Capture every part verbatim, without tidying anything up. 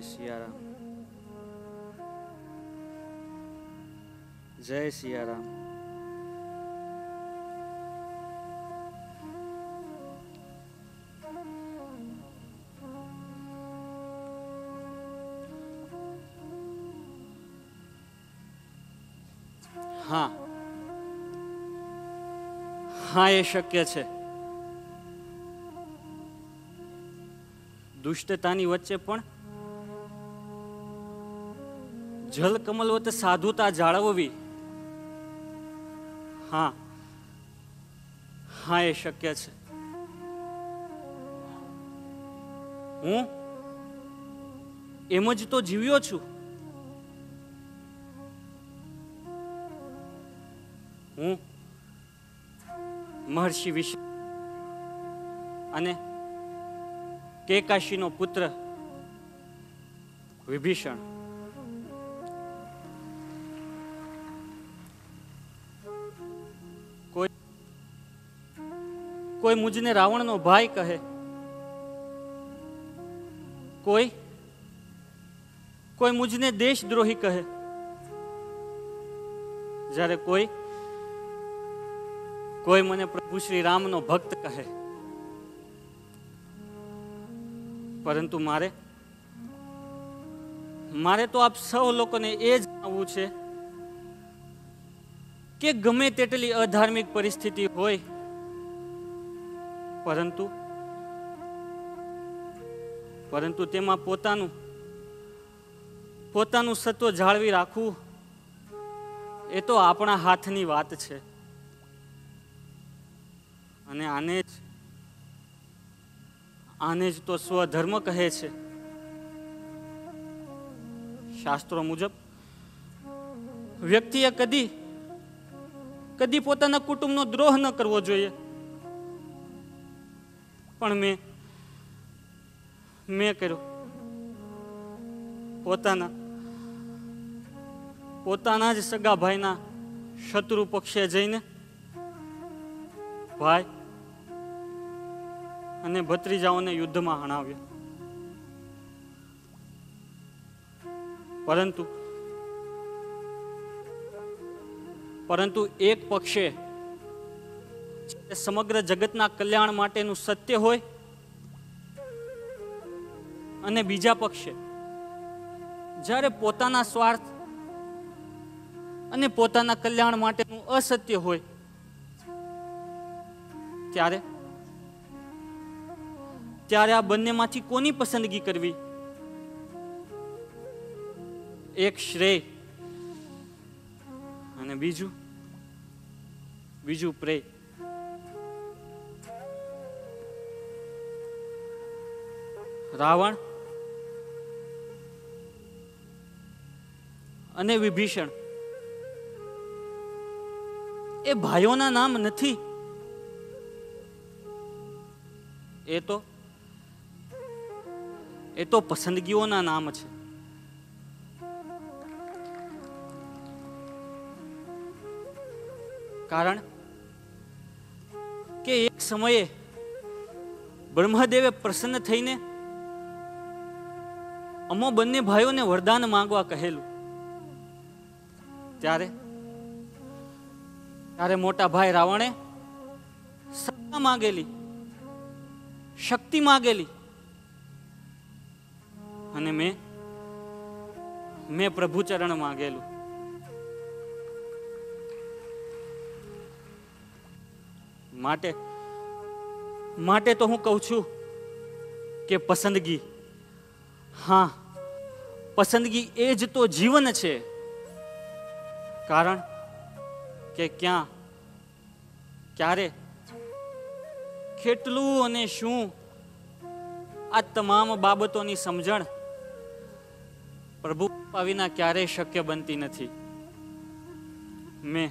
સિયારામ, જય સિયારામ. હા હા એ શક્ય છે. દુષ્ટતાની વચ્ચે પણ જલ કમલવત સાધુતા જાળવવી, હા હા એ શક્ય છે. હું એમ જ તો જીવ્યો છું. હું મહર્ષિ વિશ્વ અને કેકાશીનો પુત્ર વિભીષણ, કોઈ કોઈ મુજને રાવણનો ભાઈ કહે, કોઈ કોઈ મુજને દેશદ્રોહી કહે, જ્યારે કોઈ કોઈ મને પ્રભુ શ્રી રામનો ભક્ત કહે. પરંતુ મારે મારે તો આપ સૌ લોકોને એ જણાવવું છે કે ગમે તેટલી અધાર્મિક પરિસ્થિતિ હોય, પરંતુ પરંતુ તેમાં પોતાનું પોતાનું સત્વ જાળવી રાખવું એ તો આપણા હાથની વાત છે. અને આને જ આને જ તો સ્વધર્મ કહે છે. શાસ્ત્રો મુજબ વ્યક્તિએ કદી કદી પોતાના કુટુંબનો દ્રોહ ન કરવો જોઈએ. પણ મેં મેં કર્યો. પોતાના પોતાના જ સગા ભાઈના શત્રુ પક્ષે જઈને ભાઈ અને ભત્રીજાઓને યુદ્ધમાં હણાવ્યા. પરંતુ પરંતુ એક પક્ષે સમગ્ર જગતના કલ્યાણ માટેનું સત્ય હોય અને બીજા પક્ષે જ્યારે પોતાના સ્વાર્થ અને પોતાના કલ્યાણ માટેનું અસત્ય હોય, ત્યારે ત્યારે આ બંનેમાંથી કોની પસંદગી કરવી? એક શ્રેય અને બીજું બીજું પ્રેય. રાવણ અને વિભીષણ એ ભાઈઓના નામ નથી. એ તો એ તો પસંદગીઓના નામ છે. કારણ કે એક સમયે બ્રહ્મદેવે પ્રસન્ન થઈને અમો બંને ભાઈઓને વરદાન માંગવા કહેલું. ત્યારે ત્યારે મોટા ભાઈ રાવણે સત્તા માંગેલી, શક્તિ માંગેલી, અને મેં મેં પ્રભુચરણ માંગેલું. માટે માટે તો હું કહું છું કે પસંદગી, હા પસંદગી એ જ તો જીવન છે. કારણ કે ક્યાં, ક્યારે, કેટલું અને શું, આ તમામ બાબતોની સમજણ પ્રભુ વિના ક્યારેય શક્ય બનતી નથી. મેં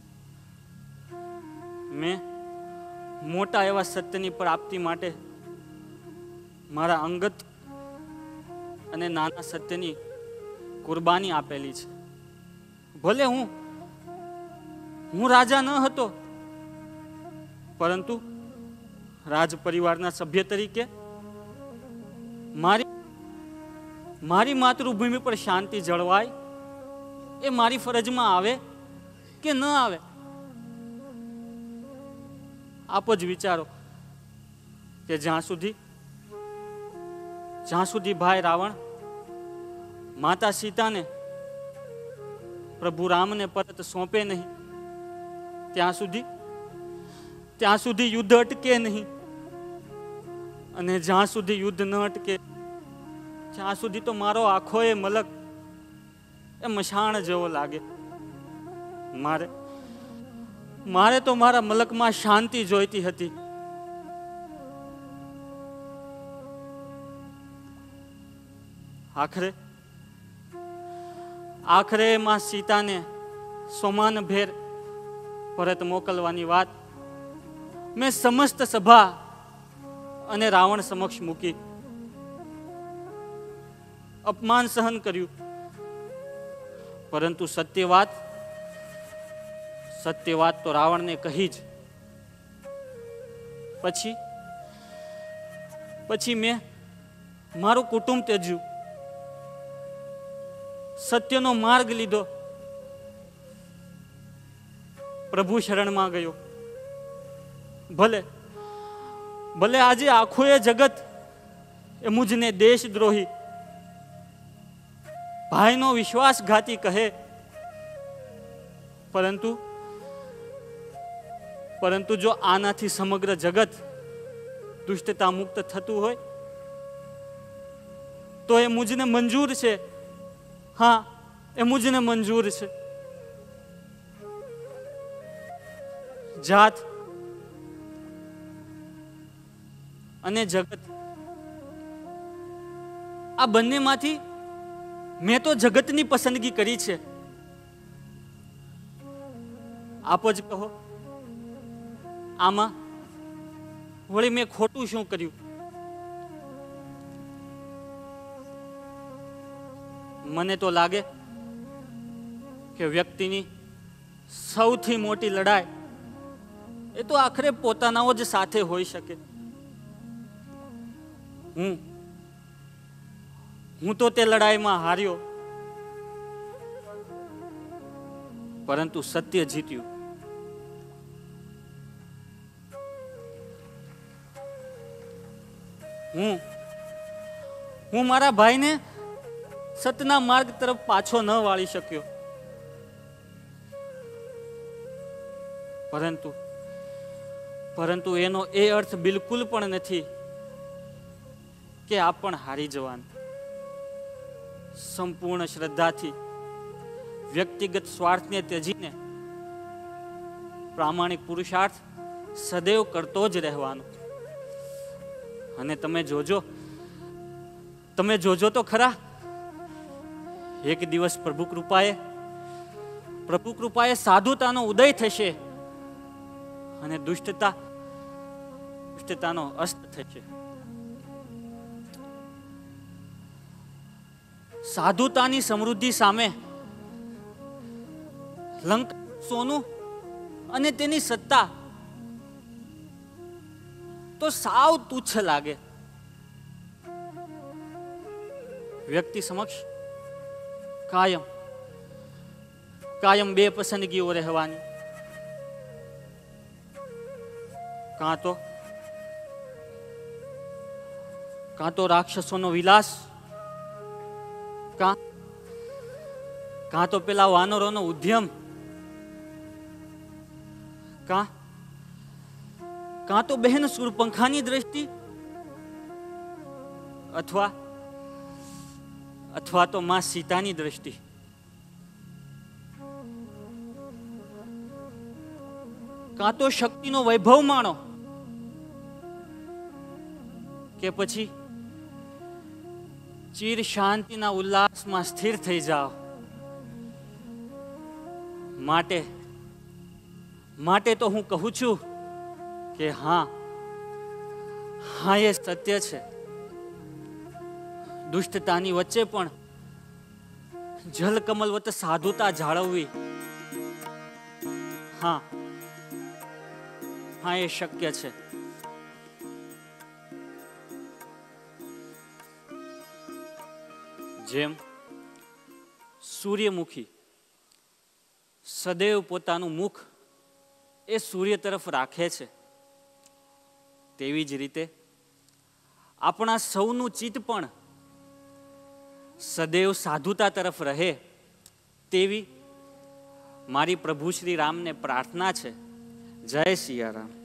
મેં મોટા એવા સત્યની પ્રાપ્તિ માટે મારા અંગત અને નાના સત્યની કુરબાની આપેલી છે. ભલે હું હું રાજા ન હતો, પરંતુ રાજ પરિવારના સભ્ય તરીકે મારી મારી માતૃભૂમિ પર શાંતિ જળવાય એ મારી ફરજમાં આવે કે ન આવે? આપ જ વિચારો કે જ્યાં સુધી જ્યાં સુધી ભાઈ રાવણ માતા સીતાને પ્રભુ રામને પરત સોંપે નહીં, ત્યાં સુધી ત્યાં સુધી યુદ્ધ અટકે નહીં. અને જ્યાં સુધી યુદ્ધ ન અટકે ત્યાં સુધી તો મારો આખો એ મલક એ મશાણ જેવો લાગે. મારે મારે તો મારા મલકમાં શાંતિ જોઈતી હતી. આખરે આખરે માં સીતાને સોમાન ભેર પરત મોકલવાની વાત મેં સમસ્ત સભા અને રાવણ સમક્ષ મૂકી. અપમાન સહન કર્યું, પરંતુ સત્ય વાત સત્ય વાત તો રાવણને કહી જ. પછી પછી મેં મારું કુટુંબ ત્યજ્યું, સત્યનો માર્ગ લીધો, પ્રભુ શરણમાં ગયો. ભલે ભલે આજે આખું એ જગત એ મુજને દેશદ્રોહી, ભાઈનો વિશ્વાસઘાતી કહે, પરંતુ પરંતુ જો આનાથી સમગ્ર જગત દુષ્ટતા મુક્ત થતું હોય તો એ મુજને મંજૂર છે. હા, એ મુજને મંજૂર છે. જાત અને જગત, આ બંનેમાંથી મેં તો જગતની પસંદગી કરી છે. આપ જ કહો, આમાં વળી મેં ખોટું શું કર્યું? મને તો લાગે કે વ્યક્તિની સૌથી મોટી લડાઈ એ તો આખરે પોતાનાઓ જ સાથે હોઈ શકે. હું હું તો તે લડાઈમાં હાર્યો, પરંતુ સત્ય જીત્યું. હું હું મારા ભાઈને સતના માર્ગ તરફ પાછો ન વાળી શક્યો, પરંતુ પરંતુ એનો એ અર્થ બિલકુલ પણ નથી કે આપ પણ હારી જવાનું. સંપૂર્ણ શ્રદ્ધાથી વ્યક્તિગત સ્વાર્થને ત્યજીને પ્રામાણિક પુરુષાર્થ સદૈવ કરતો જ રહેવાનો. અને તમે જોજો તમે જોજો તો ખરા, એક દિવસ પ્રભુ કૃપાએ પ્રભુ કૃપાએ સાધુતાનો ઉદય થશે અને દુષ્ટતા દુષ્ટતાનો અસ્ત થશે. સાધુતાની સમૃદ્ધિ સામે લંકા સોનું અને તેની સત્તા તો સાવ તુચ્છ લાગે. વ્યક્તિ સમક્ષ કાયમ કાયમ બે પસંદગીઓ રહેવાની. કાં તો કાં તો રાક્ષસોનો વિલાસ, કાં કાં તો પેલા વાનરોનો ઉદ્યમ, કાં કાં તો બહેન સુરપંખાની દ્રષ્ટિ, અથવા અથવા તો માં સીતાની દ્રષ્ટિ. કાં તો શક્તિનો વૈભવ માણો, કે પછી ચીર શાંતિના ઉલ્લાસમાં સ્થિર થઈ જાઓ. માટે માટે તો હું કહું છું કે હા હા એ સત્ય છે. દુષ્ટતાની વચ્ચે પણ જલકમલવત સાધુતા જાળવવી, હા હા એ શક્ય છે. જેમ સૂર્યમુખી સદૈવ પોતાનું મુખ એ સૂર્ય તરફ રાખે છે, તેવી જ રીતે આપણા સૌનું ચિત્ત પણ સદૈવ સાધુતા તરફ રહે તેવી મારી પ્રભુ શ્રી રામને પ્રાર્થના છે. જય સિયારામ.